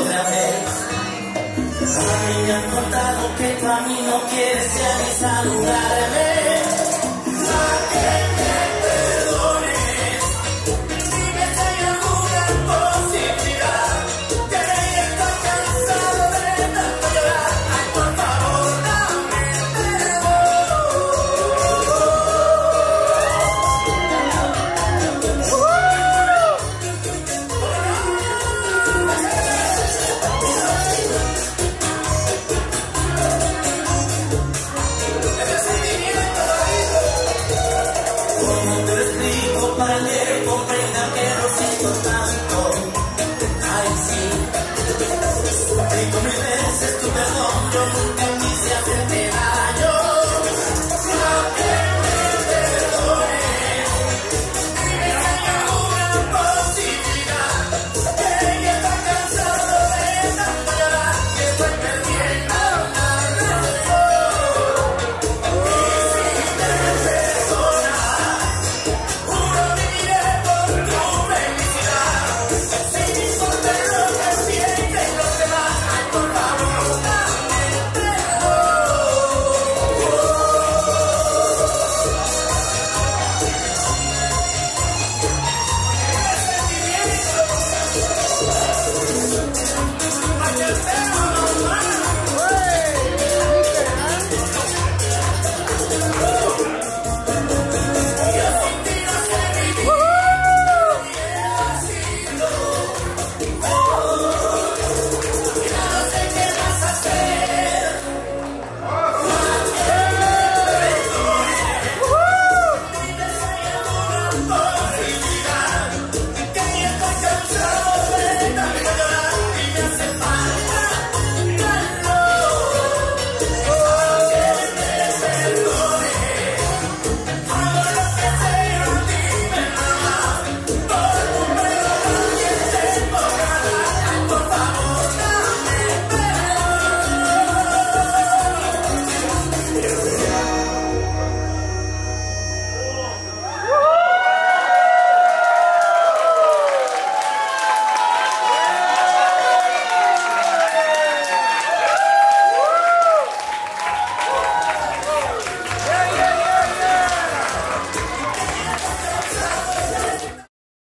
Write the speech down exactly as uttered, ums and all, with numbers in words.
otra vez. Ay, me han contado que tú a mí no quieres ya ni saludarme. A que me perdones. Dime si hay alguna posibilidad. Que estoy cansado de tanto llorar. Ay, por favor, dame para que comprenda que lo siento tanto. Ay, sí. Y con mis veces tu perdón yo